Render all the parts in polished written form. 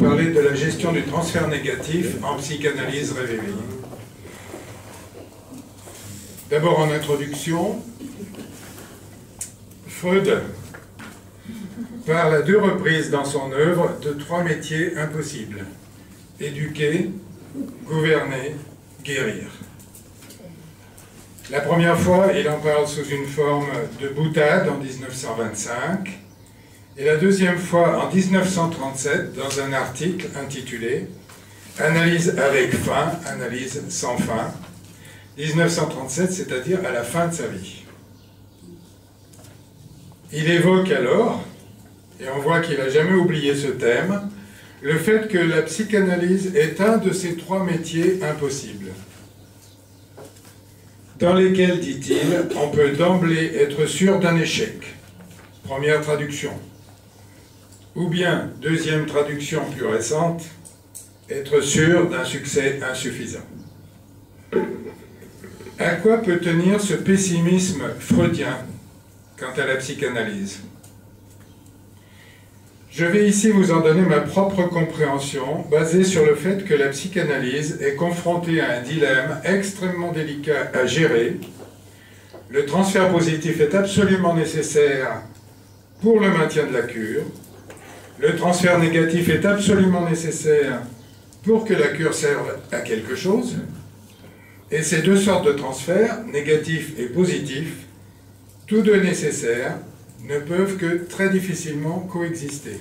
parler de la gestion du transfert négatif en psychanalyse rêve éveillé. D'abord en introduction, Freud parle à 2 reprises dans son œuvre de 3 métiers impossibles: éduquer, gouverner, guérir. La première fois, il en parle sous une forme de boutade en 1925, et la deuxième fois en 1937 dans un article intitulé « Analyse avec fin, analyse sans fin », 1937, c'est-à-dire à la fin de sa vie. Il évoque alors, et on voit qu'il n'a jamais oublié ce thème, le fait que la psychanalyse est un de ces 3 métiers impossibles, dans lesquels, dit-il, on peut d'emblée être sûr d'un échec. Première traduction. Ou bien, deuxième traduction plus récente, être sûr d'un succès insuffisant. À quoi peut tenir ce pessimisme freudien quant à la psychanalyse? Je vais ici vous en donner ma propre compréhension, basée sur le fait que la psychanalyse est confrontée à un dilemme extrêmement délicat à gérer. Le transfert positif est absolument nécessaire pour le maintien de la cure. Le transfert négatif est absolument nécessaire pour que la cure serve à quelque chose. Et ces 2 sortes de transferts, négatif et positif, tous 2 nécessaires, ne peuvent que très difficilement coexister.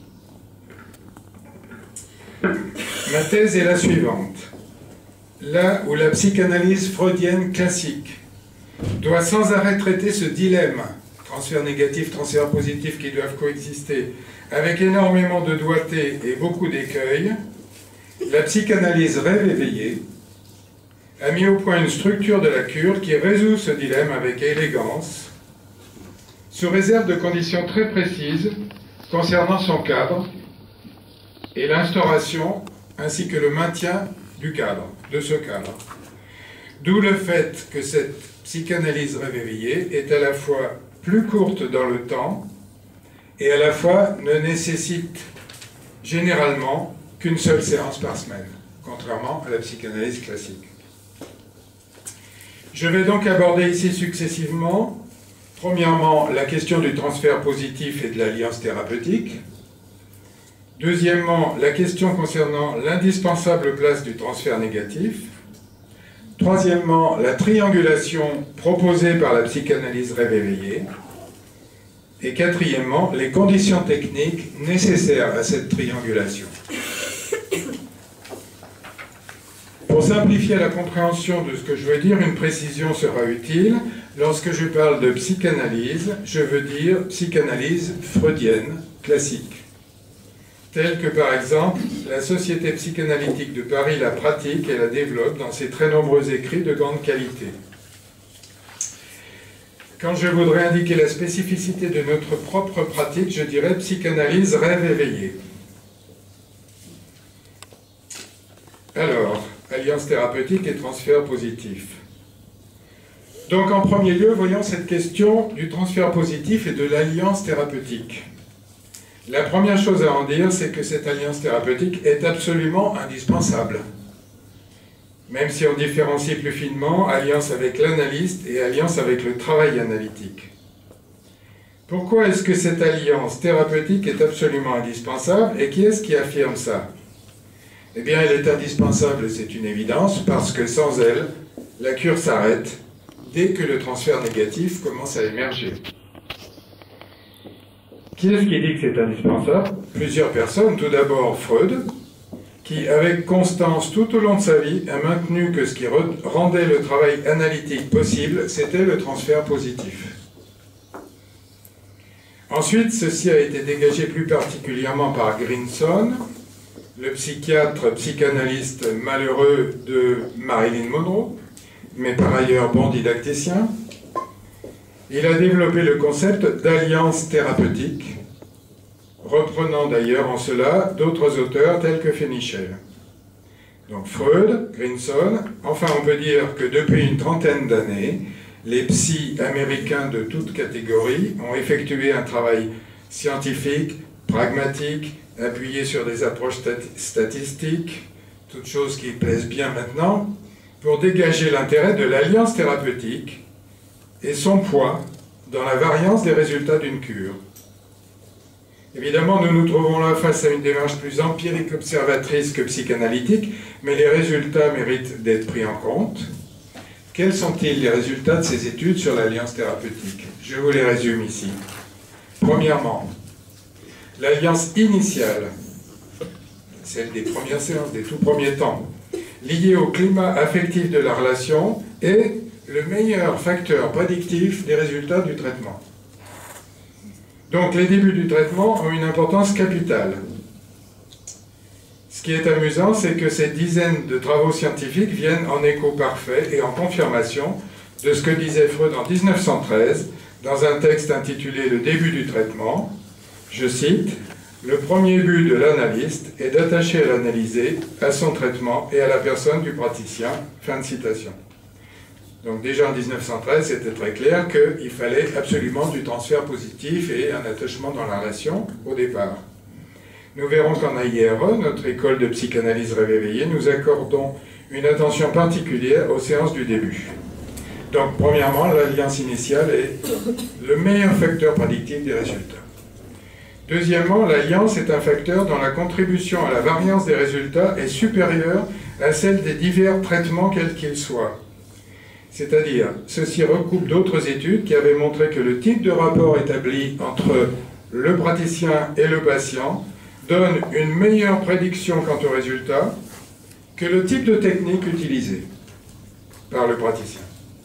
Ma thèse est la suivante. Là où la psychanalyse freudienne classique doit sans arrêt traiter ce dilemme, transfert négatif, transfert positif qui doivent coexister, avec énormément de doigté et beaucoup d'écueils, la psychanalyse rêve éveillé a mis au point une structure de la cure qui résout ce dilemme avec élégance, sous réserve de conditions très précises concernant son cadre et l'instauration ainsi que le maintien du cadre, de ce cadre. D'où le fait que cette psychanalyse rêve éveillé est à la fois plus courte dans le temps et à la fois ne nécessite généralement qu'une seule séance par semaine, contrairement à la psychanalyse classique. Je vais donc aborder ici successivement, premièrement, la question du transfert positif et de l'alliance thérapeutique. Deuxièmement, la question concernant l'indispensable place du transfert négatif. Troisièmement, la triangulation proposée par la psychanalyse rêve éveillé. Et quatrièmement, les conditions techniques nécessaires à cette triangulation. Pour simplifier la compréhension de ce que je veux dire, une précision sera utile. Lorsque je parle de psychanalyse, je veux dire psychanalyse freudienne classique, telle que par exemple la Société psychanalytique de Paris la pratique et la développe dans ses très nombreux écrits de grande qualité. Quand je voudrais indiquer la spécificité de notre propre pratique, je dirais psychanalyse rêve éveillé. Alors, alliance thérapeutique et transfert positif. Donc en premier lieu, voyons cette question du transfert positif et de l'alliance thérapeutique. La première chose à en dire, c'est que cette alliance thérapeutique est absolument indispensable. Même si on différencie plus finement alliance avec l'analyste et alliance avec le travail analytique. Pourquoi est-ce que cette alliance thérapeutique est absolument indispensable et qui est-ce qui affirme ça? Eh bien, elle est indispensable, c'est une évidence, parce que sans elle, la cure s'arrête dès que le transfert négatif commence à émerger. Qui est-ce qui dit que c'est indispensable? Plusieurs personnes. Tout d'abord Freud, qui, avec constance tout au long de sa vie, a maintenu que ce qui rendait le travail analytique possible, c'était le transfert positif. Ensuite, ceci a été dégagé plus particulièrement par Grinson, le psychiatre psychanalyste malheureux de Marilyn Monroe, mais par ailleurs bon didacticien. Il a développé le concept d'alliance thérapeutique, reprenant d'ailleurs en cela d'autres auteurs tels que Fénichel. Donc Freud, Grinson, enfin on peut dire que depuis une trentaine d'années, les psys américains de toutes catégories ont effectué un travail scientifique, pragmatique, appuyé sur des approches statistiques, toutes choses qui plaisent bien maintenant, pour dégager l'intérêt de l'alliance thérapeutique et son poids dans la variance des résultats d'une cure. Évidemment, nous nous trouvons là face à une démarche plus empirique observatrice que psychanalytique, mais les résultats méritent d'être pris en compte. Quels sont-ils les résultats de ces études sur l'alliance thérapeutique? Je vous les résume ici. Premièrement, l'alliance initiale, celle des premières séances, des tout premiers temps, liée au climat affectif de la relation, est le meilleur facteur prédictif des résultats du traitement. Donc les débuts du traitement ont une importance capitale. Ce qui est amusant, c'est que ces dizaines de travaux scientifiques viennent en écho parfait et en confirmation de ce que disait Freud en 1913 dans un texte intitulé « Le début du traitement ». Je cite, « Le premier but de l'analyste est d'attacher à l'analysé, à son traitement et à la personne du praticien. » Fin de citation. Donc déjà en 1913, c'était très clair qu'il fallait absolument du transfert positif et un attachement dans la relation au départ. Nous verrons qu'en AIRE, notre école de psychanalyse réveillée, nous accordons une attention particulière aux séances du début. Donc premièrement, l'alliance initiale est le meilleur facteur prédictif des résultats. Deuxièmement, l'alliance est un facteur dont la contribution à la variance des résultats est supérieure à celle des divers traitements quels qu'ils soient. C'est-à-dire, ceci recoupe d'autres études qui avaient montré que le type de rapport établi entre le praticien et le patient donne une meilleure prédiction quant aux résultats que le type de technique utilisée par le praticien.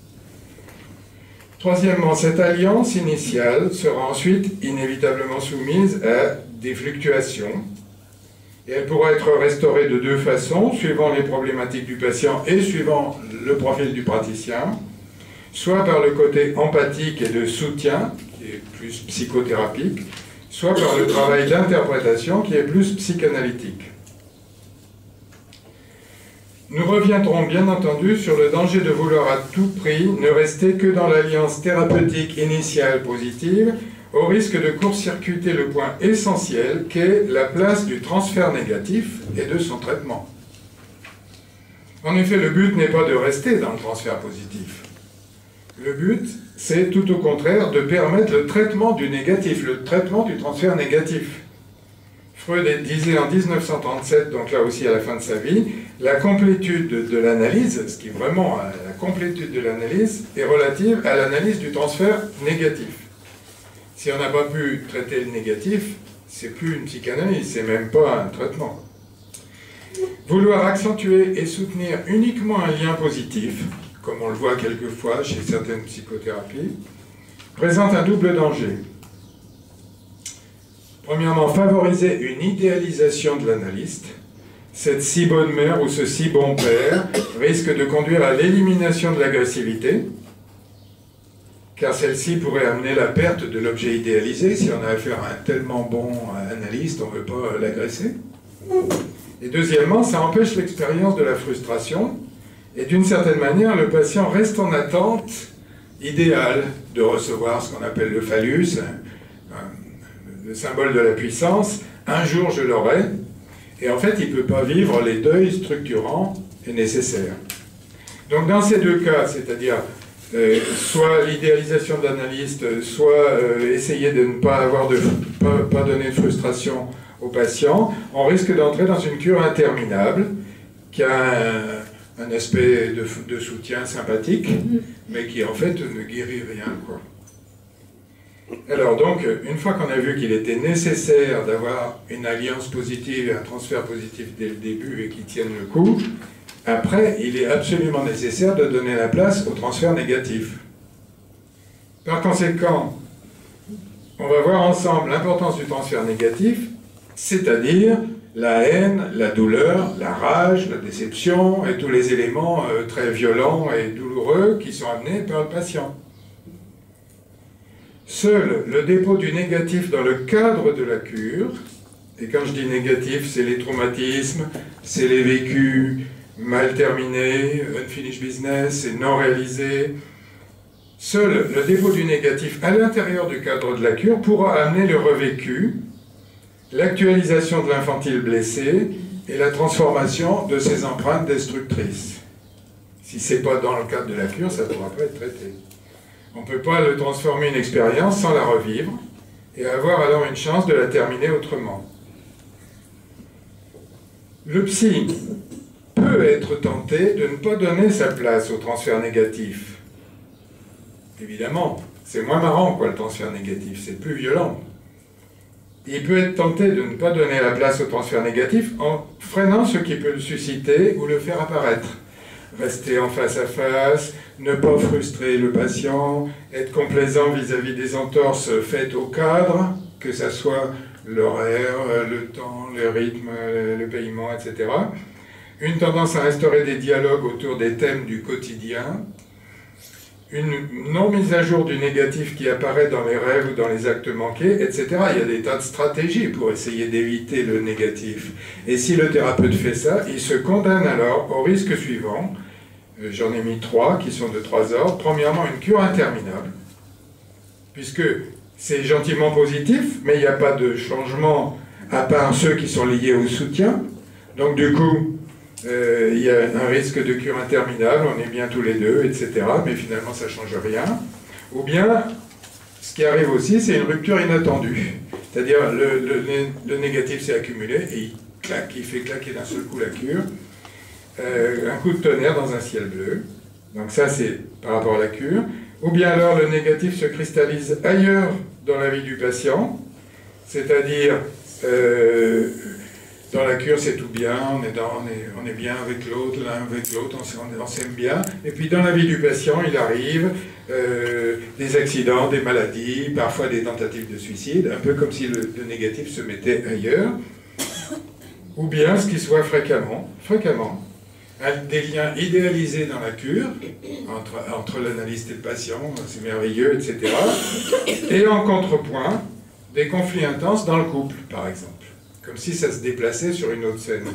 Troisièmement, cette alliance initiale sera ensuite inévitablement soumise à des fluctuations et elle pourra être restaurée de deux façons, suivant les problématiques du patient et suivant le profil du praticien, soit par le côté empathique et de soutien, qui est plus psychothérapique, soit par le travail d'interprétation, qui est plus psychanalytique. Nous reviendrons bien entendu sur le danger de vouloir à tout prix ne rester que dans l'alliance thérapeutique initiale positive, au risque de court-circuiter le point essentiel qu'est la place du transfert négatif et de son traitement. En effet, le but n'est pas de rester dans le transfert positif. Le but, c'est tout au contraire de permettre le traitement du négatif, le traitement du transfert négatif. Freud disait en 1937, donc là aussi à la fin de sa vie, la complétude de l'analyse, ce qui est vraiment la complétude de l'analyse, est relative à l'analyse du transfert négatif. Si on n'a pas pu traiter le négatif, c'est plus une psychanalyse, c'est même pas un traitement. Vouloir accentuer et soutenir uniquement un lien positif, comme on le voit quelquefois chez certaines psychothérapies, présente un double danger. Premièrement, favoriser une idéalisation de l'analyste. Cette si bonne mère ou ce si bon père risque de conduire à l'élimination de l'agressivité, car celle-ci pourrait amener la perte de l'objet idéalisé. Si on a affaire à un tellement bon analyste, on ne veut pas l'agresser. Et deuxièmement, ça empêche l'expérience de la frustration, et d'une certaine manière, le patient reste en attente idéale de recevoir ce qu'on appelle le phallus, le symbole de la puissance. Un jour, je l'aurai, et en fait, il ne peut pas vivre les deuils structurants et nécessaires. Donc dans ces deux cas, c'est-à-dire soit l'idéalisation de l'analyste, soit essayer de ne pas pas donner de frustration au patient, on risque d'entrer dans une cure interminable qui a un aspect de soutien sympathique, mais qui en fait ne guérit rien, quoi. Alors donc, une fois qu'on a vu qu'il était nécessaire d'avoir une alliance positive et un transfert positif dès le début et qui tiennent le coup, après, il est absolument nécessaire de donner la place au transfert négatif. Par conséquent, on va voir ensemble l'importance du transfert négatif, c'est-à-dire la haine, la douleur, la rage, la déception et tous les éléments très violents et douloureux qui sont amenés par le patient. Seul le dépôt du négatif dans le cadre de la cure, et quand je dis négatif, c'est les traumatismes, c'est les vécus mal terminés, unfinished business, et non réalisés. Seul le dépôt du négatif à l'intérieur du cadre de la cure pourra amener le revécu, l'actualisation de l'infantile blessé et la transformation de ses empreintes destructrices. Si ce n'est pas dans le cadre de la cure, ça ne pourra pas être traité. On ne peut pas le transformer une expérience sans la revivre et avoir alors une chance de la terminer autrement. Le psy peut être tenté de ne pas donner sa place au transfert négatif. Évidemment, c'est moins marrant, quoi, le transfert négatif, c'est plus violent. Il peut être tenté de ne pas donner la place au transfert négatif en freinant ce qui peut le susciter ou le faire apparaître. Rester en face à face, ne pas frustrer le patient, être complaisant vis-à-vis des entorses faites au cadre, que ce soit l'horaire, le temps, le rythme, le paiement, etc. Une tendance à instaurer des dialogues autour des thèmes du quotidien, une non-mise à jour du négatif qui apparaît dans les rêves ou dans les actes manqués, etc. Il y a des tas de stratégies pour essayer d'éviter le négatif. Et si le thérapeute fait ça, il se condamne alors au risque suivant. J'en ai mis 3 qui sont de 3 ordres. Premièrement, une cure interminable, puisque c'est gentiment positif, mais il n'y a pas de changement à part ceux qui sont liés au soutien. Donc du coup, il y a un risque de cure interminable, on est bien tous les deux, etc. Mais finalement, ça ne change rien. Ou bien, ce qui arrive aussi, c'est une rupture inattendue. C'est-à-dire, le négatif s'est accumulé et il fait claquer d'un seul coup la cure. Un coup de tonnerre dans un ciel bleu. Donc ça, c'est par rapport à la cure. Ou bien alors, le négatif se cristallise ailleurs dans la vie du patient. C'est-à-dire... dans la cure, c'est tout bien, on est bien avec l'autre, l'un avec l'autre, on s'aime bien. Et puis dans la vie du patient, il arrive des accidents, des maladies, parfois des tentatives de suicide, un peu comme si le négatif se mettait ailleurs. Ou bien, ce qui se voit fréquemment, des liens idéalisés dans la cure, entre l'analyste et le patient, c'est merveilleux, etc. Et en contrepoint, des conflits intenses dans le couple, par exemple. Comme si ça se déplaçait sur une autre scène.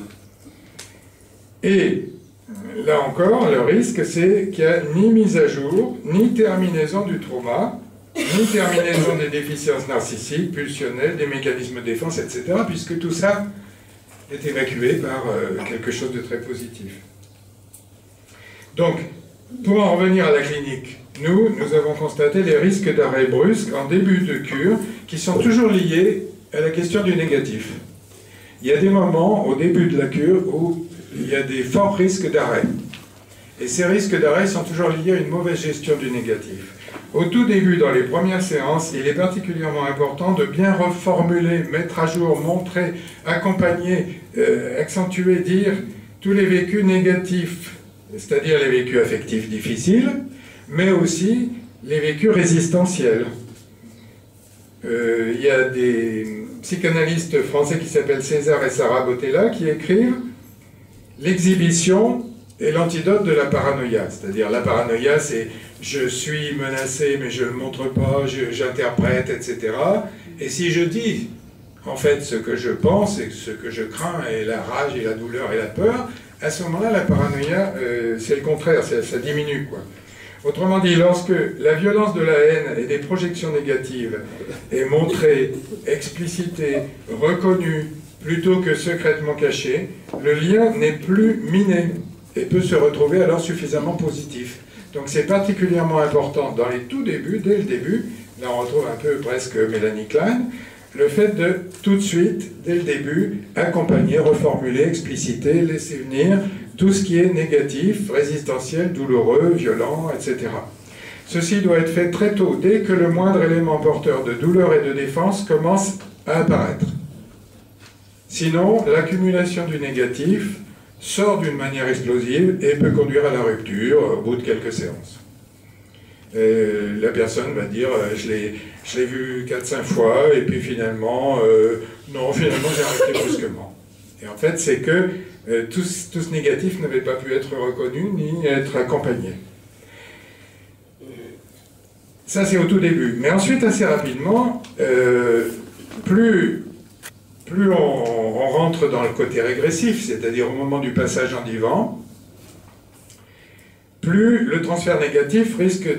Et là encore, le risque, c'est qu'il n'y a ni mise à jour, ni terminaison du trauma, ni terminaison des déficiences narcissiques, pulsionnelles, des mécanismes de défense, etc., puisque tout ça est évacué par quelque chose de très positif. Donc, pour en revenir à la clinique, nous avons constaté les risques d'arrêt brusque en début de cure qui sont toujours liés à la question du négatif. Il y a des moments, au début de la cure, où il y a des forts risques d'arrêt. Et ces risques d'arrêt sont toujours liés à une mauvaise gestion du négatif. Au tout début, dans les premières séances, il est particulièrement important de bien reformuler, mettre à jour, montrer, accompagner, accentuer, dire tous les vécus négatifs, c'est-à-dire les vécus affectifs difficiles, mais aussi les vécus résistentiels. Il y a des psychanalystes français qui s'appellent César et Sarah Botella qui écrivent « L'exhibition est l'antidote de la paranoïa ». C'est-à-dire la paranoïa, c'est « je suis menacé mais je ne le montre pas, j'interprète, etc. » Et si je dis en fait ce que je pense et ce que je crains et la rage et la douleur et la peur, à ce moment-là, la paranoïa, c'est le contraire, ça diminue, quoi. Autrement dit, lorsque la violence de la haine et des projections négatives est montrée, explicitée, reconnue, plutôt que secrètement cachée, le lien n'est plus miné et peut se retrouver alors suffisamment positif. Donc c'est particulièrement important dans les tout débuts, dès le début, là on retrouve un peu presque Mélanie Klein, le fait de tout de suite, dès le début, accompagner, reformuler, expliciter, laisser venir tout ce qui est négatif, résistentiel, douloureux, violent, etc. Ceci doit être fait très tôt, dès que le moindre élément porteur de douleur et de défense commence à apparaître. Sinon, l'accumulation du négatif sort d'une manière explosive et peut conduire à la rupture au bout de quelques séances. La personne va dire je l'ai vu 4-5 fois et puis finalement non, finalement j'ai arrêté brusquement. Et en fait c'est que tout ce négatif n'avait pas pu être reconnu ni être accompagné. Ça c'est au tout début, mais ensuite assez rapidement plus on rentre dans le côté régressif, c'est-à-dire au moment du passage en divan, plus le transfert négatif risque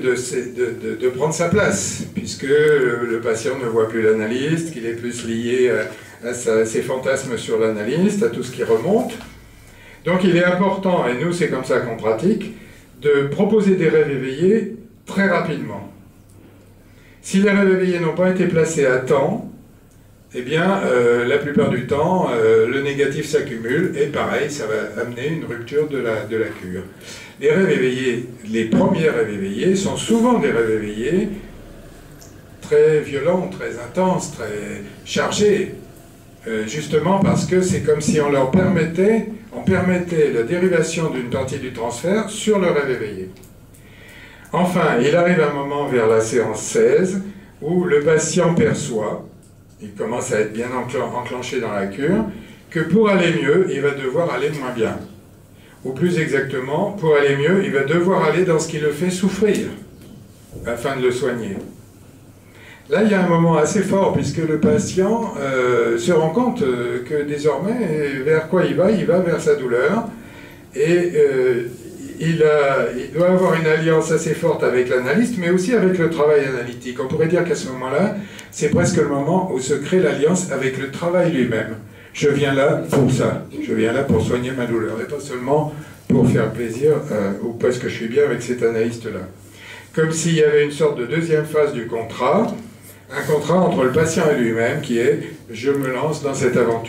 de prendre sa place, puisque le patient ne voit plus l'analyste, qu'il est plus lié à ses fantasmes sur l'analyste, à tout ce qui remonte. Donc il est important, et nous c'est comme ça qu'on pratique, de proposer des rêves éveillés très rapidement. Si les rêves éveillés n'ont pas été placés à temps, eh bien, la plupart du temps, le négatif s'accumule, et pareil, ça va amener une rupture de la cure. Les rêves éveillés, les premiers rêves éveillés, sont souvent des rêves éveillés très violents, très intenses, très chargés, justement parce que c'est comme si on permettait la dérivation d'une partie du transfert sur le rêve éveillé. Enfin, il arrive un moment vers la séance 16 où le patient perçoit, il commence à être bien enclenché dans la cure, que pour aller mieux, il va devoir aller moins bien. Ou plus exactement, pour aller mieux, il va devoir aller dans ce qui le fait souffrir, afin de le soigner. Là, il y a un moment assez fort, puisque le patient se rend compte que désormais, vers quoi il va vers sa douleur, et il doit avoir une alliance assez forte avec l'analyste, mais aussi avec le travail analytique. On pourrait dire qu'à ce moment-là, c'est presque le moment où se crée l'alliance avec le travail lui-même. Je viens là pour ça, je viens là pour soigner ma douleur, et pas seulement pour faire plaisir, ou parce que je suis bien avec cet analyste-là. Comme s'il y avait une sorte de deuxième phase du contrat, un contrat entre le patient et lui-même, qui est « je me lance dans cette aventure ».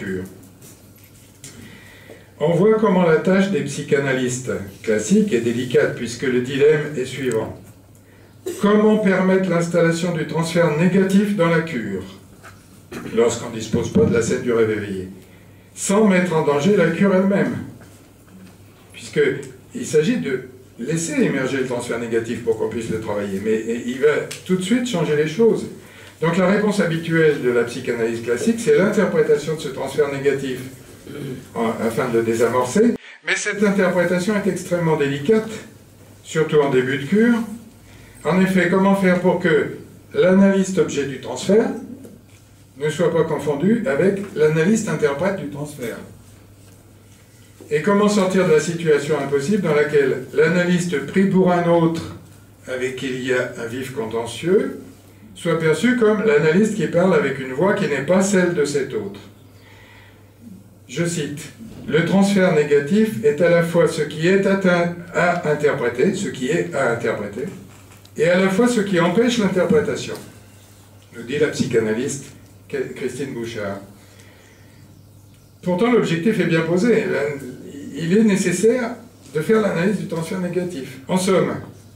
On voit comment la tâche des psychanalystes classiques est délicate, puisque le dilemme est suivant. Comment permettre l'installation du transfert négatif dans la cure, lorsqu'on ne dispose pas de la scène du rêve éveillé, sans mettre en danger la cure elle-même, puisqu'il s'agit de laisser émerger le transfert négatif pour qu'on puisse le travailler, mais il va tout de suite changer les choses. Donc la réponse habituelle de la psychanalyse classique, c'est l'interprétation de ce transfert négatif, afin de le désamorcer, mais cette interprétation est extrêmement délicate, surtout en début de cure. En effet, comment faire pour que l'analyste objet du transfert ne soit pas confondu avec l'analyste interprète du transfert? Et comment sortir de la situation impossible dans laquelle l'analyste pris pour un autre, avec qui il y a un vif contentieux, soit perçu comme l'analyste qui parle avec une voix qui n'est pas celle de cet autre? Je cite, « Le transfert négatif est à la fois ce qui est à interpréter, et à la fois ce qui empêche l'interprétation », nous dit la psychanalyste Christine Bouchard. Pourtant, l'objectif est bien posé. Il est nécessaire de faire l'analyse du transfert négatif. En somme,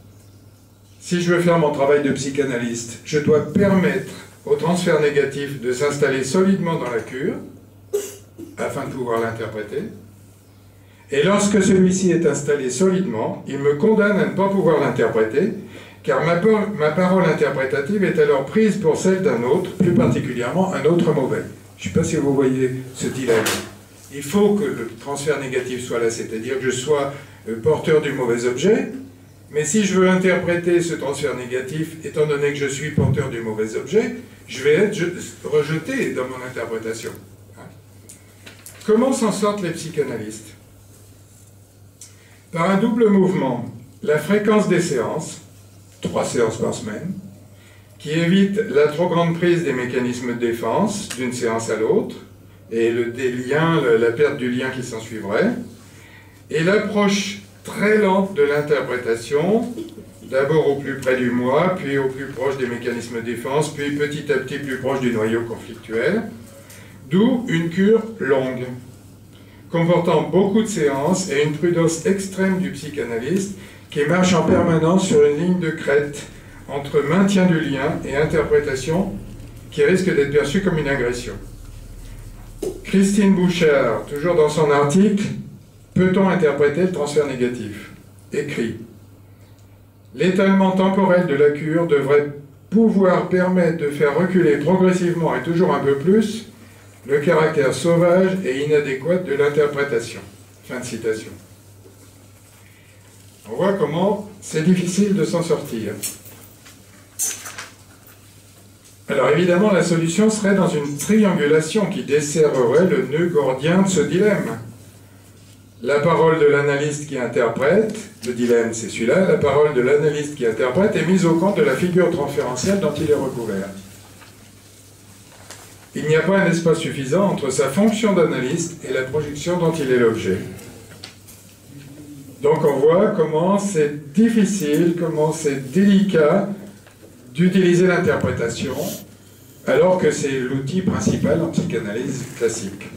si je veux faire mon travail de psychanalyste, je dois permettre au transfert négatif de s'installer solidement dans la cure, afin de pouvoir l'interpréter. Et lorsque celui-ci est installé solidement, il me condamne à ne pas pouvoir l'interpréter, car ma parole interprétative est alors prise pour celle d'un autre, plus particulièrement un autre mauvais. Je ne sais pas si vous voyez ce dilemme. Il faut que le transfert négatif soit là, c'est-à-dire que je sois porteur du mauvais objet, mais si je veux interpréter ce transfert négatif, étant donné que je suis porteur du mauvais objet, je vais être rejeté dans mon interprétation. Comment s'en sortent les psychanalystes? Par un double mouvement, la fréquence des séances, 3 séances par semaine, qui évite la trop grande prise des mécanismes de défense d'une séance à l'autre, et la perte du lien qui s'en suivrait, et l'approche très lente de l'interprétation, d'abord au plus près du moi, puis au plus proche des mécanismes de défense, puis petit à petit plus proche du noyau conflictuel, d'où une cure longue, comportant beaucoup de séances et une prudence extrême du psychanalyste qui marche en permanence sur une ligne de crête entre maintien du lien et interprétation qui risque d'être perçue comme une agression. Christine Bouchard, toujours dans son article « Peut-on interpréter le transfert négatif ?» écrit « L'étalement temporel de la cure devrait pouvoir permettre de faire reculer progressivement et toujours un peu plus le caractère sauvage et inadéquat de l'interprétation. » Fin de citation. On voit comment c'est difficile de s'en sortir. Alors évidemment, la solution serait dans une triangulation qui desserrerait le nœud gordien de ce dilemme. La parole de l'analyste qui interprète, le dilemme c'est celui-là, la parole de l'analyste qui interprète est mise au compte de la figure transférentielle dont il est recouvert. il n'y a pas un espace suffisant entre sa fonction d'analyste et la projection dont il est l'objet. Donc on voit comment c'est difficile, comment c'est délicat d'utiliser l'interprétation, alors que c'est l'outil principal en psychanalyse classique.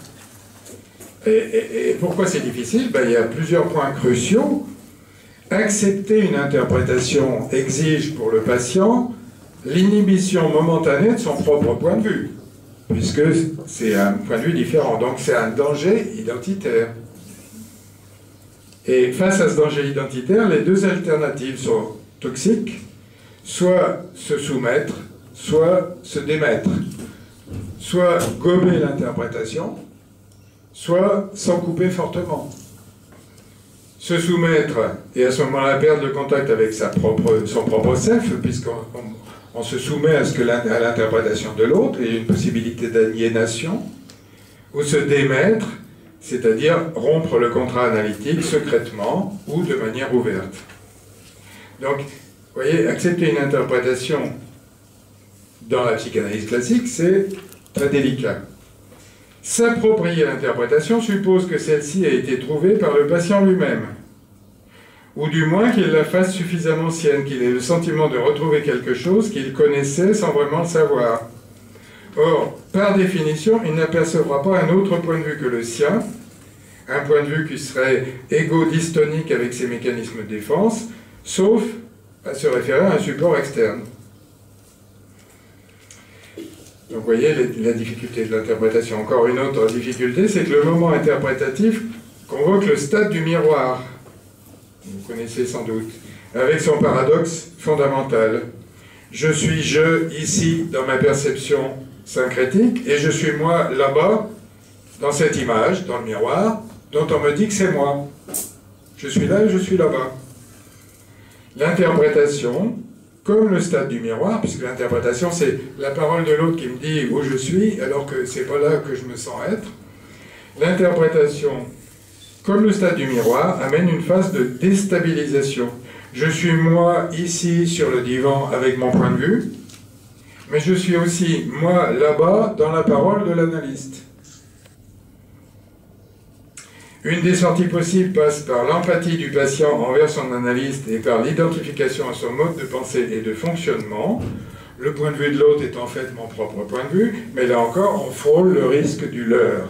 Et pourquoi c'est difficile? Il y a plusieurs points cruciaux. Accepter une interprétation exige pour le patient l'inhibition momentanée de son propre point de vue, puisque c'est un point de vue différent. Donc c'est un danger identitaire. Et face à ce danger identitaire, les deux alternatives sont toxiques, soit se soumettre, soit se démettre, soit gommer l'interprétation, soit s'en couper fortement. Se soumettre et à ce moment-là perdre le contact avec son propre self, puisqu'on se soumet à l'interprétation de l'autre, et il y a une possibilité d'aliénation, ou se démettre, c'est-à-dire rompre le contrat analytique secrètement ou de manière ouverte. Donc, vous voyez, accepter une interprétation dans la psychanalyse classique, c'est très délicat. S'approprier l'interprétation suppose que celle-ci a été trouvée par le patient lui-même, ou du moins qu'il la fasse suffisamment sienne, qu'il ait le sentiment de retrouver quelque chose qu'il connaissait sans vraiment le savoir. Or, par définition, il n'apercevra pas un autre point de vue que le sien, un point de vue qui serait égo-dystonique avec ses mécanismes de défense, sauf à se référer à un support externe. Donc vous voyez la difficulté de l'interprétation. Encore une autre difficulté, c'est que le moment interprétatif convoque le stade du miroir. Vous connaissez sans doute, avec son paradoxe fondamental. Je suis je ici dans ma perception syncrétique, et je suis moi là-bas, dans cette image, dans le miroir, dont on me dit que c'est moi. Je suis là et je suis là-bas. L'interprétation, comme le stade du miroir, puisque l'interprétation c'est la parole de l'autre qui me dit où je suis, alors que c'est pas là que je me sens être. L'interprétation, comme le stade du miroir, amène une phase de déstabilisation. Je suis moi ici sur le divan avec mon point de vue, mais je suis aussi moi là-bas dans la parole de l'analyste. Une des sorties possibles passe par l'empathie du patient envers son analyste et par l'identification à son mode de pensée et de fonctionnement. Le point de vue de l'autre est en fait mon propre point de vue, mais là encore, on frôle le risque du leurre.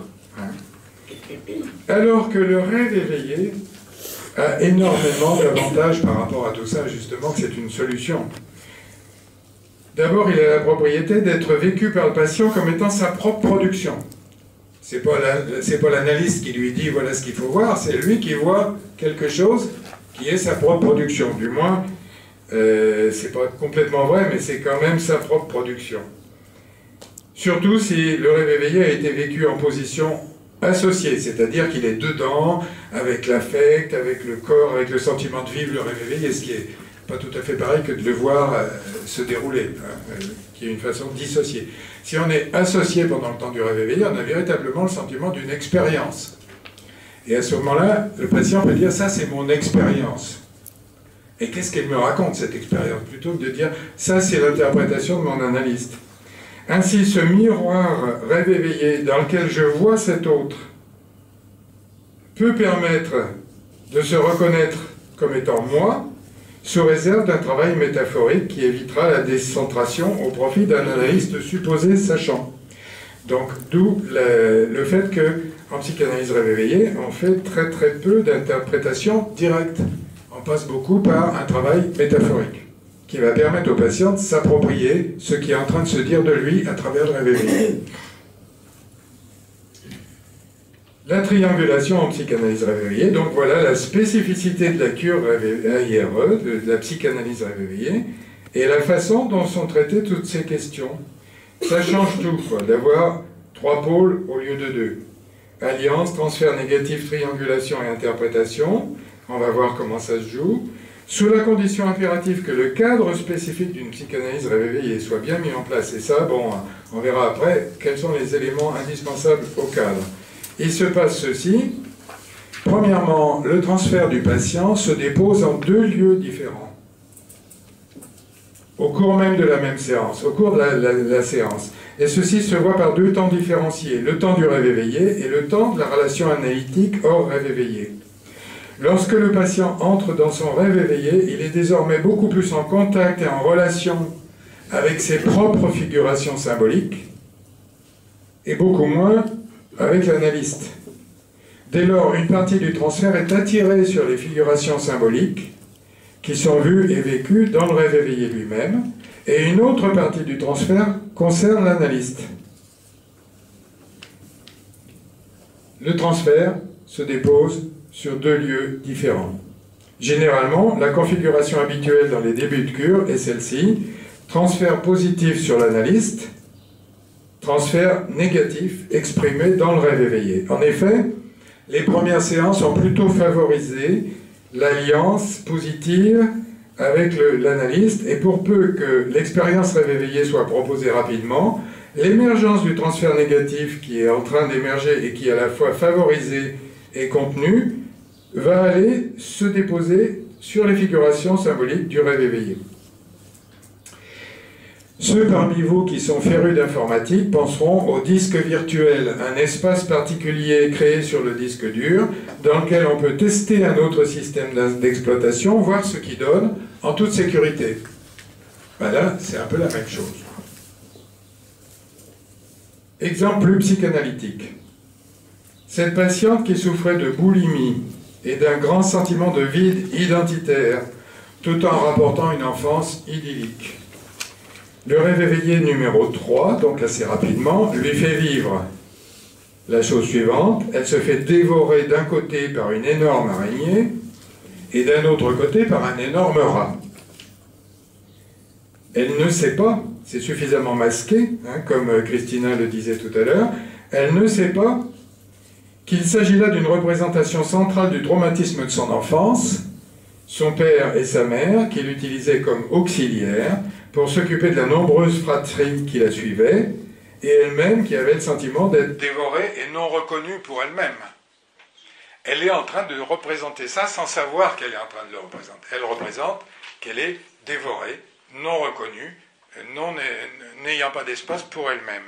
Alors que le rêve éveillé a énormément d'avantages par rapport à tout ça, justement, que c'est une solution. D'abord, il a la propriété d'être vécu par le patient comme étant sa propre production. C'est pas l'analyste qui lui dit voilà ce qu'il faut voir, c'est lui qui voit quelque chose qui est sa propre production. Du moins, c'est pas complètement vrai, mais c'est quand même sa propre production. Surtout si le rêve éveillé a été vécu en position associée, c'est-à-dire qu'il est dedans, avec l'affect, avec le corps, avec le sentiment de vivre le rêve éveillé, ce qui est pas tout à fait pareil que de le voir se dérouler, qui est une façon de dissocier. Si on est associé pendant le temps du rêve éveillé, on a véritablement le sentiment d'une expérience. Et à ce moment-là, le patient peut dire « ça, c'est mon expérience ». Et qu'est-ce qu'elle me raconte, cette expérience? Plutôt que de dire « ça, c'est l'interprétation de mon analyste ». Ainsi, ce miroir rêve éveillé dans lequel je vois cet autre peut permettre de se reconnaître comme étant moi, sous réserve d'un travail métaphorique qui évitera la décentration au profit d'un analyste supposé sachant. Donc, d'où le fait qu'en psychanalyse rêve éveillé, on fait très très peu d'interprétation directe. On passe beaucoup par un travail métaphorique qui va permettre au patient de s'approprier ce qui est en train de se dire de lui à travers le rêve éveillé. La triangulation en psychanalyse rêve éveillé, donc voilà la spécificité de la cure AIRE, de la psychanalyse rêve éveillé, et la façon dont sont traitées toutes ces questions. Ça change tout, d'avoir 3 pôles au lieu de 2. Alliance, transfert négatif, triangulation et interprétation. On va voir comment ça se joue. Sous la condition impérative que le cadre spécifique d'une psychanalyse rêve éveillé soit bien mis en place. Et ça, bon, on verra après quels sont les éléments indispensables au cadre. Il se passe ceci. Premièrement, le transfert du patient se dépose en 2 lieux différents. Au cours même de la même séance, au cours de la séance. et ceci se voit par deux temps différenciés, le temps du rêve éveillé et le temps de la relation analytique hors rêve éveillé. Lorsque le patient entre dans son rêve éveillé, il est désormais beaucoup plus en contact et en relation avec ses propres figurations symboliques et beaucoup moins avec l'analyste. Dès lors, une partie du transfert est attirée sur les figurations symboliques qui sont vues et vécues dans le rêve éveillé lui-même, et une autre partie du transfert concerne l'analyste. Le transfert se dépose sur deux lieux différents. Généralement, la configuration habituelle dans les débuts de cure est celle-ci: transfert positif sur l'analyste, transfert négatif exprimé dans le rêve éveillé. En effet, les premières séances ont plutôt favorisé l'alliance positive avec l'analyste, et pour peu que l'expérience rêve éveillé soit proposée rapidement, l'émergence du transfert négatif qui est en train d'émerger et qui est à la fois favorisé et contenu va aller se déposer sur les figurations symboliques du rêve éveillé. Ceux parmi vous qui sont férus d'informatique penseront au disque virtuel, un espace particulier créé sur le disque dur, dans lequel on peut tester un autre système d'exploitation, voir ce qu'il donne, en toute sécurité. Ben là, c'est un peu la même chose. Exemple plus psychanalytique. Cette patiente qui souffrait de boulimie et d'un grand sentiment de vide identitaire, tout en rapportant une enfance idyllique. Le rêve éveillé numéro 3, donc assez rapidement, lui fait vivre la chose suivante: elle se fait dévorer d'un côté par une énorme araignée et d'un autre côté par un énorme rat. Elle ne sait pas, c'est suffisamment masqué, hein, comme Christina le disait tout à l'heure, elle ne sait pas qu'il s'agit là d'une représentation centrale du traumatisme de son enfance, son père et sa mère, qui l'utilisaient comme auxiliaire pour s'occuper de la nombreuse fratrie qui la suivait, et elle-même qui avait le sentiment d'être dévorée et non reconnue pour elle-même. Elle est en train de représenter ça sans savoir qu'elle est en train de le représenter. Elle représente qu'elle est dévorée, non reconnue, n'ayant pas d'espace pour elle-même.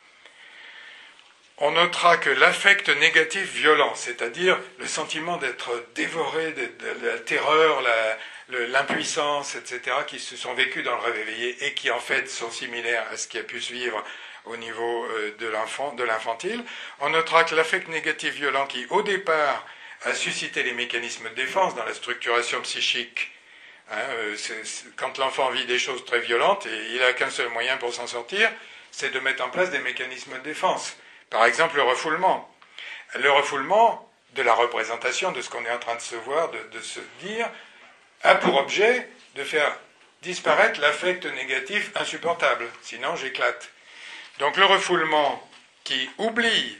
On notera que l'affect négatif violent, c'est-à-dire le sentiment d'être dévoré, de la terreur, l'impuissance, etc., qui se sont vécus dans le rêve éveillé et qui en fait sont similaires à ce qui a pu se vivre au niveau de l'infantile. On notera que l'affect négatif violent qui, au départ, a suscité les mécanismes de défense dans la structuration psychique, quand l'enfant vit des choses très violentes, et il n'a qu'un seul moyen pour s'en sortir, c'est de mettre en place des mécanismes de défense. Par exemple, le refoulement. Le refoulement de la représentation de ce qu'on est en train de se voir, de se dire, a pour objet de faire disparaître l'affect négatif insupportable. Sinon, j'éclate. Donc le refoulement qui oublie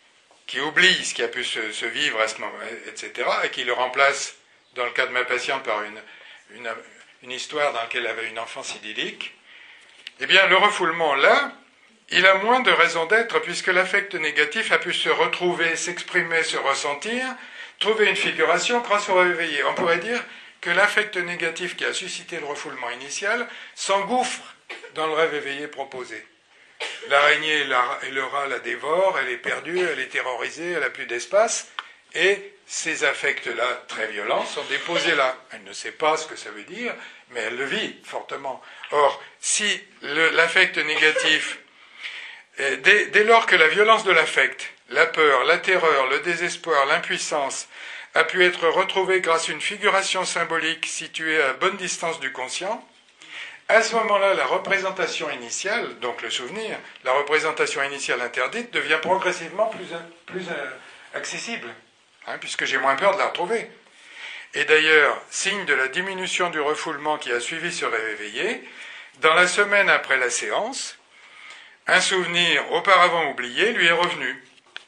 ce qui a pu se vivre à ce moment, etc., et qui le remplace, dans le cas de ma patiente, par une histoire dans laquelle elle avait une enfance idyllique, eh bien, le refoulement, là, il a moins de raison d'être, puisque l'affect négatif a pu se retrouver, s'exprimer, se ressentir, trouver une figuration grâce au rêve éveillé. On pourrait dire que l'affect négatif qui a suscité le refoulement initial s'engouffre dans le rêve éveillé proposé. L'araignée et le rat la dévorent, elle est perdue, elle est terrorisée, elle n'a plus d'espace, et ces affects-là, très violents, sont déposés là. Elle ne sait pas ce que ça veut dire, mais elle le vit fortement. Or, si l'affect négatif, dès lors que la violence de l'affect, la peur, la terreur, le désespoir, l'impuissance, a pu être retrouvée grâce à une figuration symbolique située à bonne distance du conscient, à ce moment-là, la représentation initiale, donc le souvenir, la représentation initiale interdite devient progressivement plus accessible, puisque j'ai moins peur de la retrouver. Et d'ailleurs, signe de la diminution du refoulement qui a suivi ce rêve éveillé, dans la semaine après la séance, un souvenir auparavant oublié lui est revenu.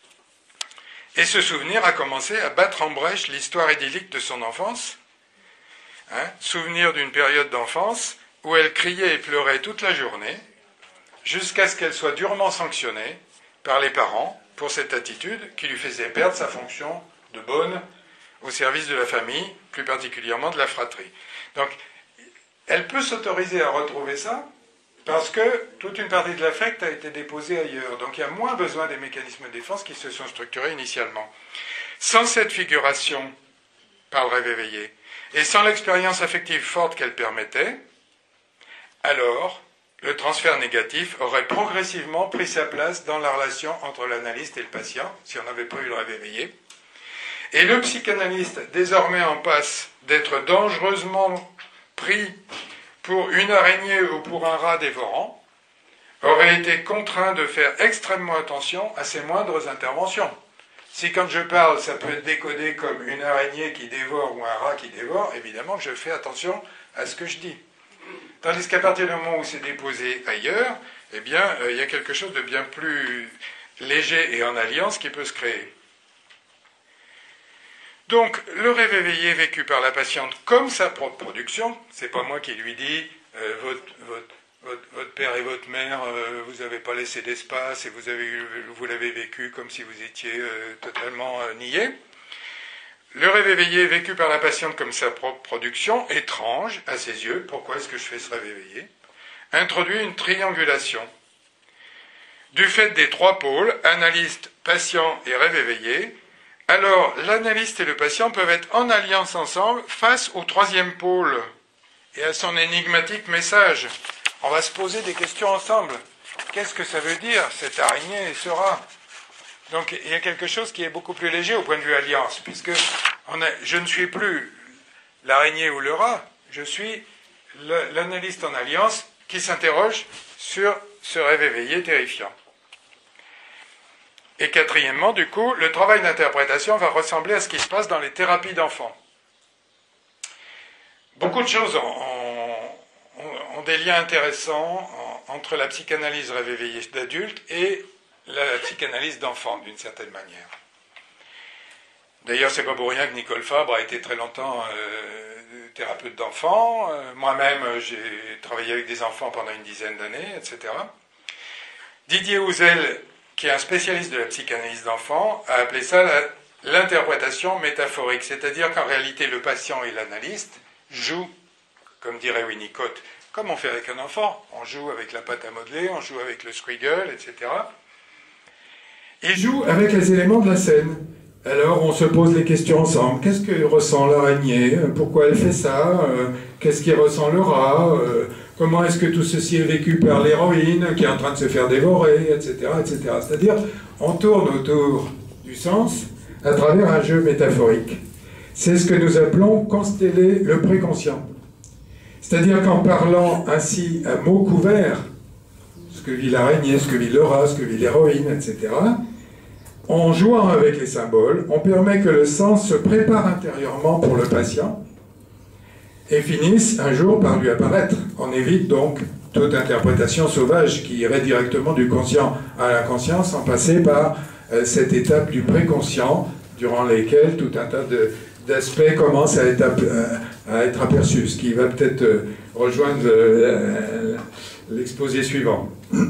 Et ce souvenir a commencé à battre en brèche l'histoire idyllique de son enfance, souvenir d'une période d'enfance où elle criait et pleurait toute la journée, jusqu'à ce qu'elle soit durement sanctionnée par les parents pour cette attitude qui lui faisait perdre sa fonction de bonne au service de la famille, plus particulièrement de la fratrie. Donc, elle peut s'autoriser à retrouver ça Parce que toute une partie de l'affect a été déposée ailleurs. Donc il y a moins besoin des mécanismes de défense qui se sont structurés initialement. Sans cette figuration par le rêve éveillé, et sans l'expérience affective forte qu'elle permettait, alors le transfert négatif aurait progressivement pris sa place dans la relation entre l'analyste et le patient, si on n'avait pas eu le rêve éveillé. Et le psychanalyste, désormais en passe d'être dangereusement pris pour une araignée ou pour un rat dévorant, aurait été contraint de faire extrêmement attention à ses moindres interventions. Si quand je parle, ça peut être décodé comme une araignée qui dévore ou un rat qui dévore, évidemment que je fais attention à ce que je dis. Tandis qu'à partir du moment où c'est déposé ailleurs, eh bien, il y a quelque chose de bien plus léger et en alliance qui peut se créer. Donc, le rêve éveillé vécu par la patiente comme sa propre production, c'est pas moi qui lui dis votre père et votre mère, vous n'avez pas laissé d'espace et vous l'avez vécu comme si vous étiez totalement nié. Le rêve éveillé vécu par la patiente comme sa propre production, étrange à ses yeux, pourquoi est-ce que je fais ce rêve éveillé, introduit une triangulation. Du fait des trois pôles, analyste, patient et rêve éveillé, alors l'analyste et le patient peuvent être en alliance ensemble face au troisième pôle et à son énigmatique message. On va se poser des questions ensemble. Qu'est-ce que ça veut dire, cette araignée et ce rat ? Donc il y a quelque chose qui est beaucoup plus léger au point de vue alliance, puisque je ne suis plus l'araignée ou le rat, je suis l'analyste en alliance qui s'interroge sur ce rêve éveillé terrifiant. Et quatrièmement, du coup, le travail d'interprétation va ressembler à ce qui se passe dans les thérapies d'enfants. Beaucoup de choses ont des liens intéressants entre la psychanalyse rêve éveillé d'adulte et la psychanalyse d'enfant, d'une certaine manière. D'ailleurs, c'est pas pour rien que Nicole Fabre a été très longtemps thérapeute d'enfants. Moi-même, j'ai travaillé avec des enfants pendant une dizaine d'années, etc. Didier Houzel, qui est un spécialiste de la psychanalyse d'enfants, a appelé ça l'interprétation métaphorique. C'est-à-dire qu'en réalité, le patient et l'analyste jouent, comme dirait Winnicott, comme on fait avec un enfant. On joue avec la pâte à modeler, on joue avec le squiggle, etc. Ils jouent avec les éléments de la scène. Alors on se pose les questions ensemble. Qu'est-ce que ressent l'araignée ? Pourquoi elle fait ça ? Qu'est-ce qui ressent le rat ? Comment est-ce que tout ceci est vécu par l'héroïne qui est en train de se faire dévorer, etc., etc. C'est-à-dire, on tourne autour du sens à travers un jeu métaphorique. C'est ce que nous appelons consteller le préconscient. C'est-à-dire qu'en parlant ainsi à mots couverts, ce que vit l'araignée, ce que vit le rat, ce que vit l'héroïne, etc., en jouant avec les symboles, on permet que le sens se prépare intérieurement pour le patient et finisse un jour par lui apparaître. On évite donc toute interprétation sauvage qui irait directement du conscient à l'inconscient sans passer par cette étape du préconscient durant lesquelles tout un tas d'aspects commencent à être aperçus, ce qui va peut-être rejoindre l'exposé suivant.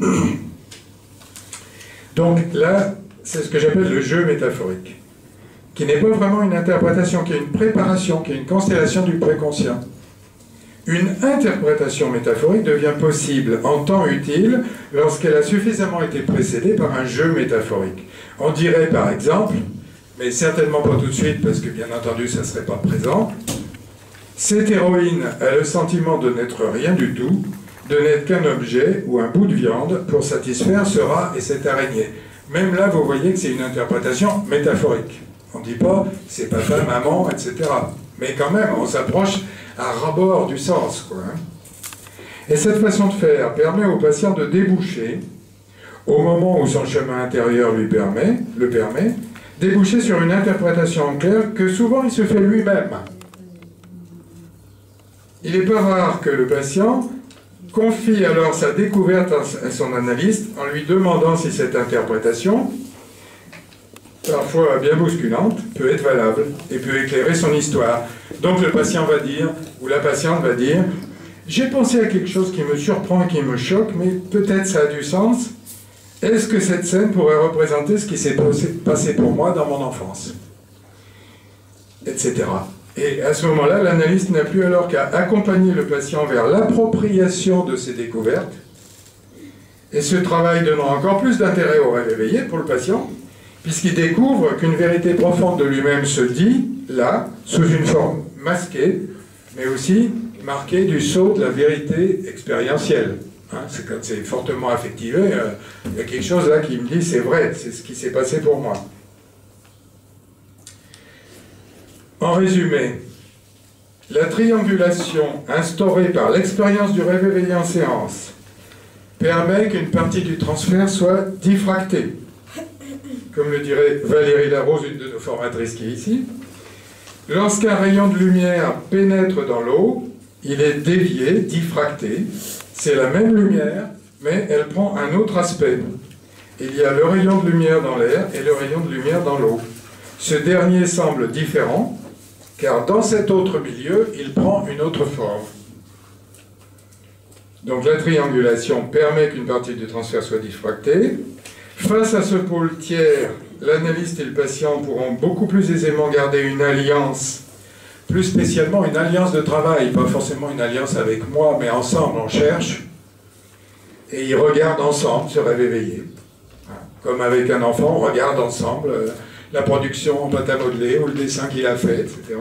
Donc là, c'est ce que j'appelle le jeu métaphorique, qui n'est pas vraiment une interprétation, qui est une préparation, qui est une constellation du préconscient. Une interprétation métaphorique devient possible en temps utile lorsqu'elle a suffisamment été précédée par un jeu métaphorique. On dirait par exemple, mais certainement pas tout de suite parce que bien entendu ça ne serait pas présent, cette héroïne a le sentiment de n'être rien du tout, de n'être qu'un objet ou un bout de viande pour satisfaire ce rat et cette araignée. Même là, vous voyez que c'est une interprétation métaphorique. On ne dit pas c'est papa, maman, etc. Mais quand même, on s'approche à ras-bord du sens, quoi. Et cette façon de faire permet au patient de déboucher, au moment où son chemin intérieur le permet, déboucher sur une interprétation en clair que souvent il se fait lui-même. Il n'est pas rare que le patient confie alors sa découverte à son analyste en lui demandant si cette interprétation, parfois bien bousculante, peut être valable et peut éclairer son histoire. Donc le patient va dire, ou la patiente va dire, j'ai pensé à quelque chose qui me surprend et qui me choque, mais peut-être ça a du sens. Est-ce que cette scène pourrait représenter ce qui s'est passé pour moi dans mon enfance ? Etc. Et à ce moment-là, l'analyste n'a plus alors qu'à accompagner le patient vers l'appropriation de ses découvertes Et ce travail donnera encore plus d'intérêt au rêve éveillé pour le patient, puisqu'il découvre qu'une vérité profonde de lui-même se dit, là, sous une forme masquée, mais aussi marquée du sceau de la vérité expérientielle. Hein, c'est quand c'est fortement affectivé, il y a quelque chose là qui me dit c'est vrai, c'est ce qui s'est passé pour moi. En résumé, la triangulation instaurée par l'expérience du rêve éveillé en séance permet qu'une partie du transfert soit diffractée. Comme le dirait Valérie Larose, une de nos formatrices qui est ici, lorsqu'un rayon de lumière pénètre dans l'eau, il est dévié, diffracté. C'est la même lumière, mais elle prend un autre aspect. Il y a le rayon de lumière dans l'air et le rayon de lumière dans l'eau. Ce dernier semble différent, car dans cet autre milieu, il prend une autre forme. Donc la triangulation permet qu'une partie du transfert soit diffractée. Face à ce pôle tiers, l'analyste et le patient pourront beaucoup plus aisément garder une alliance, plus spécialement une alliance de travail, pas forcément une alliance avec moi, mais ensemble on cherche, et ils regardent ensemble ce rêve éveillé. Comme avec un enfant, on regarde ensemble la production en pâte à modeler ou le dessin qu'il a fait, etc.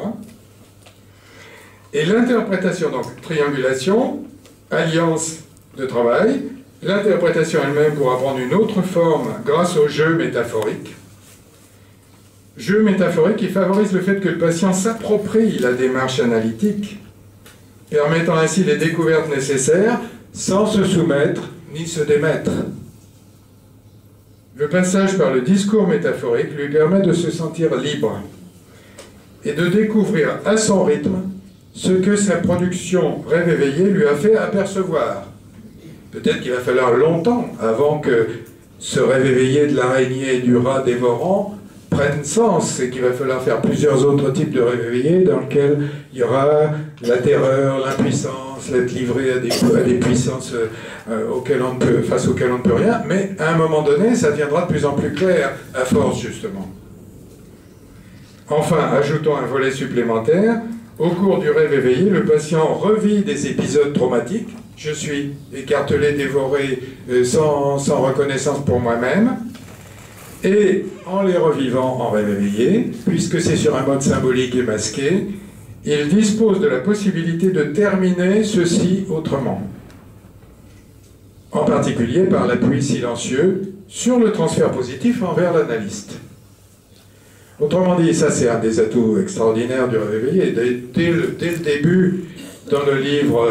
Et l'interprétation, donc triangulation, alliance de travail, l'interprétation elle-même pourra prendre une autre forme grâce au jeu métaphorique. Jeu métaphorique qui favorise le fait que le patient s'approprie la démarche analytique, permettant ainsi les découvertes nécessaires sans se soumettre ni se démettre. Le passage par le discours métaphorique lui permet de se sentir libre et de découvrir à son rythme ce que sa production rêve éveillé lui a fait apercevoir. Peut-être qu'il va falloir longtemps avant que ce rêve éveillé de l'araignée et du rat dévorant prenne sens, et qu'il va falloir faire plusieurs autres types de rêves éveillés dans lesquels il y aura la terreur, l'impuissance, l'être livré à des puissances face auxquelles on ne peut rien, mais à un moment donné, ça deviendra de plus en plus clair, à force justement. Enfin, ajoutons un volet supplémentaire. Au cours du rêve éveillé, le patient revit des épisodes traumatiques. Je suis écartelé, dévoré, sans reconnaissance pour moi-même. Et en les revivant en rêve éveillé, puisque c'est sur un mode symbolique et masqué, il dispose de la possibilité de terminer ceci autrement. En particulier par l'appui silencieux sur le transfert positif envers l'analyste. Autrement dit, ça c'est un des atouts extraordinaires du rêve éveillé. Dès le début, dans le livre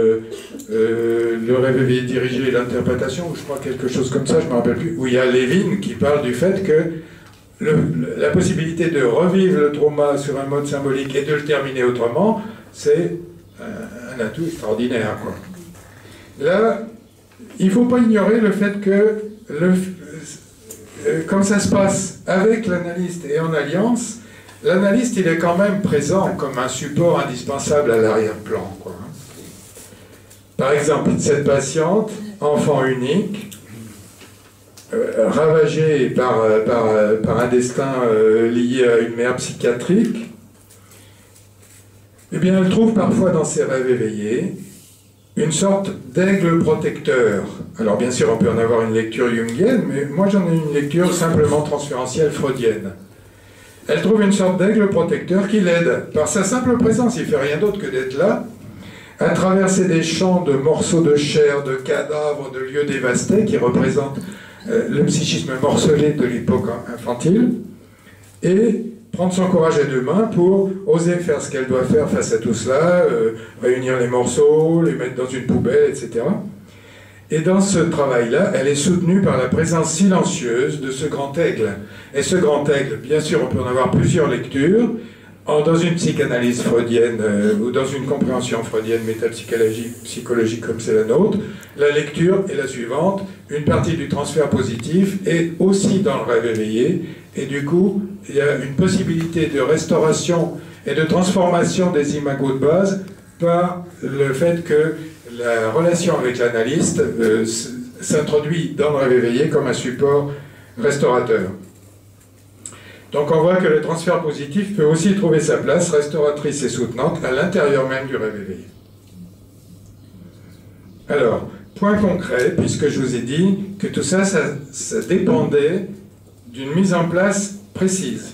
Le rêve éveillé dirigé et l'interprétation, ou je crois quelque chose comme ça, je ne me rappelle plus, où il y a Lévin qui parle du fait que la possibilité de revivre le trauma sur un mode symbolique et de le terminer autrement, c'est un atout extraordinaire, quoi. Là, il ne faut pas ignorer le fait que comme ça se passe avec l'analyste et en alliance, l'analyste il est quand même présent comme un support indispensable à l'arrière-plan, quoi. Par exemple, cette patiente, enfant unique, ravagée par un destin lié à une mère psychiatrique, eh bien elle trouve parfois dans ses rêves éveillés une sorte d'aigle protecteur. Alors bien sûr, on peut en avoir une lecture jungienne, mais moi j'en ai une lecture simplement transférentielle freudienne. Elle trouve une sorte d'aigle protecteur qui l'aide, par sa simple présence, il ne fait rien d'autre que d'être là, à traverser des champs de morceaux de chair, de cadavres, de lieux dévastés, qui représentent le psychisme morcelé de l'époque infantile, et prendre son courage à deux mains pour oser faire ce qu'elle doit faire face à tout cela, réunir les morceaux, les mettre dans une poubelle, etc. Et dans ce travail-là, elle est soutenue par la présence silencieuse de ce grand aigle. Et ce grand aigle, bien sûr, on peut en avoir plusieurs lectures. Dans une psychanalyse freudienne ou dans une compréhension freudienne métapsychologique comme c'est la nôtre, la lecture est la suivante. Une partie du transfert positif est aussi dans le rêve éveillé, et du coup, il y a une possibilité de restauration et de transformation des imagos de base par le fait que la relation avec l'analyste s'introduit dans le rêve éveillé comme un support restaurateur. Donc on voit que le transfert positif peut aussi trouver sa place restauratrice et soutenante à l'intérieur même du rêve éveillé. Alors, point concret, puisque je vous ai dit que tout ça, ça dépendait d'une mise en place précise.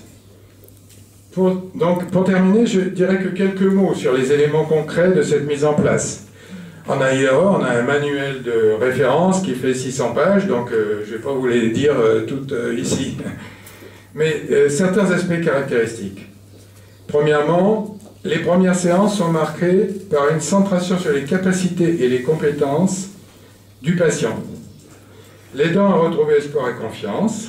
Donc, pour terminer, je dirais que quelques mots sur les éléments concrets de cette mise en place. En AIRE, on a un manuel de référence qui fait 600 pages, donc je ne vais pas vous les dire toutes ici. Mais certains aspects caractéristiques. Premièrement, les premières séances sont marquées par une centration sur les capacités et les compétences du patient, l'aidant à retrouver espoir et confiance.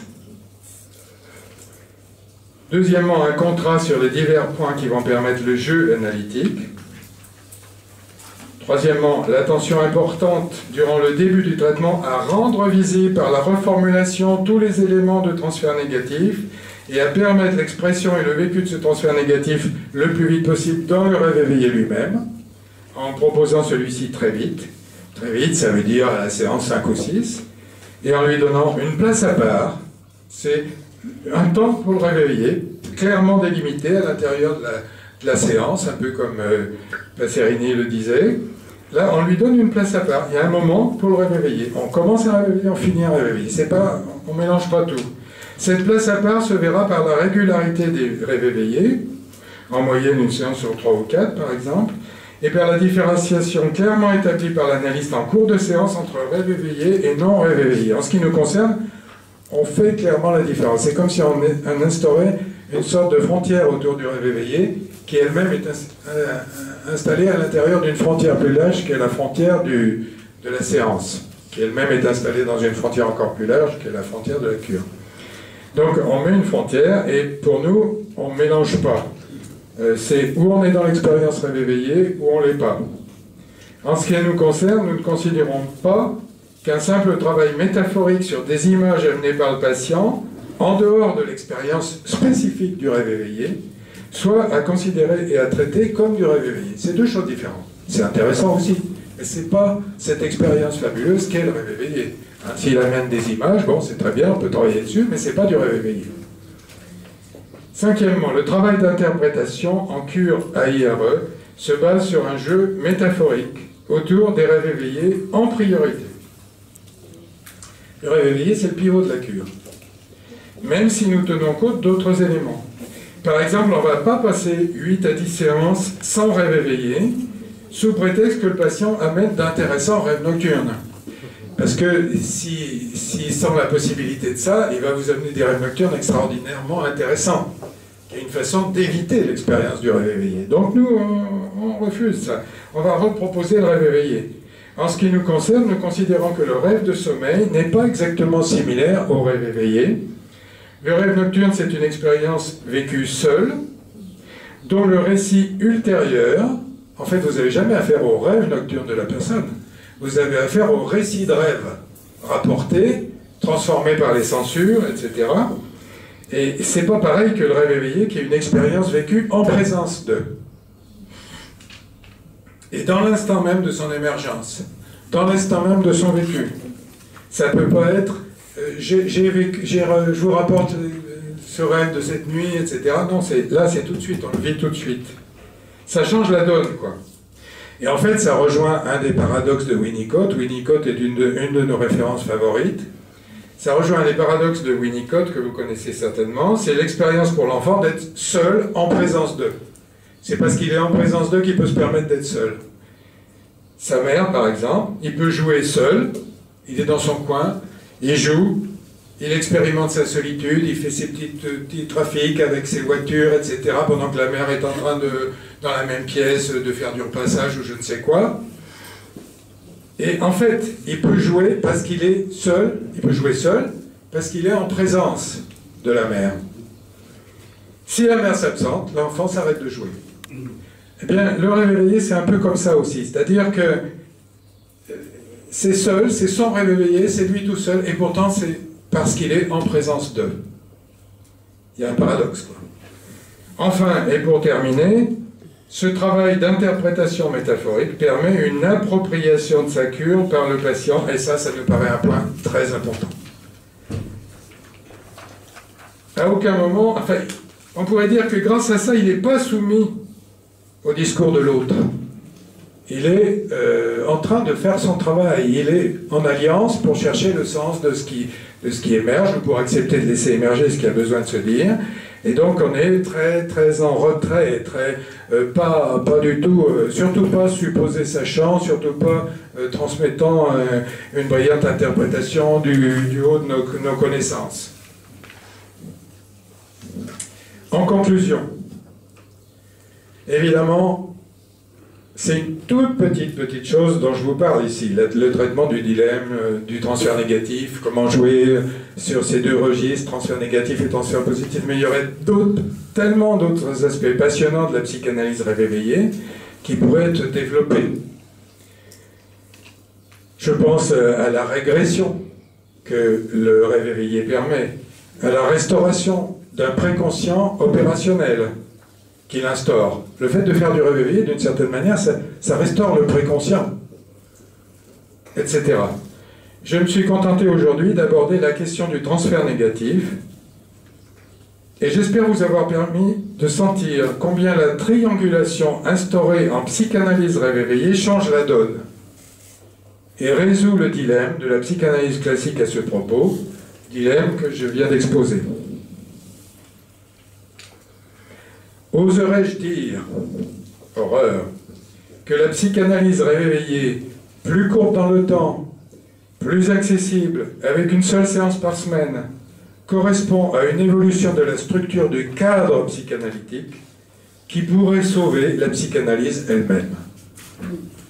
Deuxièmement, un contrat sur les divers points qui vont permettre le jeu analytique. Troisièmement, l'attention importante durant le début du traitement à rendre visible par la reformulation tous les éléments de transfert négatif et à permettre l'expression et le vécu de ce transfert négatif le plus vite possible dans le rêve éveillé lui-même, en proposant celui-ci très vite. Très vite, ça veut dire à la séance 5 ou 6, et en lui donnant une place à part. C'est un temps pour le rêve éveillé, clairement délimité à l'intérieur de la séance, un peu comme Passerini le disait. Là, on lui donne une place à part. Il y a un moment pour le rêve éveillé. On commence un rêve éveillé, on finit un rêve éveillé. C'est pas, on ne mélange pas tout. Cette place à part se verra par la régularité des rêves éveillés, en moyenne une séance sur 3 ou 4 par exemple, et par la différenciation clairement établie par l'analyste en cours de séance entre rêve éveillé et non rêve éveillé. En ce qui nous concerne, on fait clairement la différence. C'est comme si on instaurait une sorte de frontière autour du rêve éveillé, qui elle-même est installée à l'intérieur d'une frontière plus large qu'est la frontière de la séance, qui elle-même est installée dans une frontière encore plus large qu'est la frontière de la cure. Donc on met une frontière, et pour nous, on ne mélange pas. C'est où on est dans l'expérience rêve éveillé, ou on ne l'est pas. En ce qui nous concerne, nous ne considérons pas qu'un simple travail métaphorique sur des images amenées par le patient, en dehors de l'expérience spécifique du rêve éveillé, soit à considérer et à traiter comme du rêve éveillé. C'est deux choses différentes. C'est intéressant aussi, mais ce n'est pas cette expérience fabuleuse qu'est le rêve éveillé. Hein, s'il amène des images, bon, c'est très bien, on peut travailler dessus, mais ce n'est pas du rêve éveillé. Cinquièmement, le travail d'interprétation en cure AIRE se base sur un jeu métaphorique autour des rêves éveillés en priorité. Le rêve éveillé, c'est le pivot de la cure, même si nous tenons compte d'autres éléments. Par exemple, on ne va pas passer 8 à 10 séances sans rêve éveillé, sous prétexte que le patient amène d'intéressants rêves nocturnes. Parce que s'il sent la possibilité de ça, il va vous amener des rêves nocturnes extraordinairement intéressants. Il y a une façon d'éviter l'expérience du rêve éveillé. Donc nous, on refuse ça. On va reproposer le rêve éveillé. En ce qui nous concerne, nous considérons que le rêve de sommeil n'est pas exactement similaire au rêve éveillé. Le rêve nocturne, c'est une expérience vécue seule, dont le récit ultérieur, en fait, vous n'avez jamais affaire au rêve nocturne de la personne, vous avez affaire au récit de rêve, rapporté, transformé par les censures, etc. Et c'est pas pareil que le rêve éveillé, qui est une expérience vécue en présence d'eux. Et dans l'instant même de son émergence, dans l'instant même de son vécu. Ça peut pas être... je vous rapporte ce rêve de cette nuit, etc. Non, là, c'est tout de suite, on le vit tout de suite. Ça change la donne, quoi. Et en fait, ça rejoint un des paradoxes de Winnicott. Winnicott est une de nos références favorites. Ça rejoint un des paradoxes de Winnicott, que vous connaissez certainement. C'est l'expérience pour l'enfant d'être seul en présence d'eux. C'est parce qu'il est en présence d'eux qu'il peut se permettre d'être seul. Sa mère, par exemple, il peut jouer seul, il est dans son coin, il joue, il expérimente sa solitude, il fait ses petits trafics avec ses voitures, etc., pendant que la mère est en train dans la même pièce, de faire du repassage ou je ne sais quoi. Et en fait, il peut jouer parce qu'il est seul, il peut jouer seul parce qu'il est en présence de la mère. Si la mère s'absente, l'enfant s'arrête de jouer. Eh bien, le rêve éveillé, c'est un peu comme ça aussi. C'est-à-dire que c'est seul, c'est son rêve éveillé, c'est lui tout seul, et pourtant c'est parce qu'il est en présence d'eux. Il y a un paradoxe, quoi. Enfin, et pour terminer, ce travail d'interprétation métaphorique permet une appropriation de sa cure par le patient, et ça nous paraît un point très important. À aucun moment, enfin, on pourrait dire que grâce à ça, il n'est pas soumis au discours de l'autre. il est en train de faire son travail. Il est en alliance pour chercher le sens de ce qui émerge, ou pour accepter de laisser émerger ce qui a besoin de se dire. Et donc on est très, très en retrait, très, pas du tout, surtout pas supposé sachant, surtout pas transmettant une brillante interprétation du haut de nos connaissances. En conclusion, évidemment, c'est une toute petite chose dont je vous parle ici, le traitement du dilemme, du transfert négatif, comment jouer sur ces deux registres, transfert négatif et transfert positif, mais il y aurait tellement d'autres aspects passionnants de la psychanalyse réveillée qui pourraient être développés. Je pense à la régression que le réveillé permet, à la restauration d'un préconscient opérationnel qu'il instaure. Le fait de faire du réveillé, d'une certaine manière, ça restaure le préconscient, etc. Je me suis contenté aujourd'hui d'aborder la question du transfert négatif, et j'espère vous avoir permis de sentir combien la triangulation instaurée en psychanalyse réveillée change la donne et résout le dilemme de la psychanalyse classique à ce propos, dilemme que je viens d'exposer. Oserais-je dire, horreur, que la psychanalyse réveillée, plus courte dans le temps, plus accessible, avec une seule séance par semaine, correspond à une évolution de la structure du cadre psychanalytique qui pourrait sauver la psychanalyse elle-même.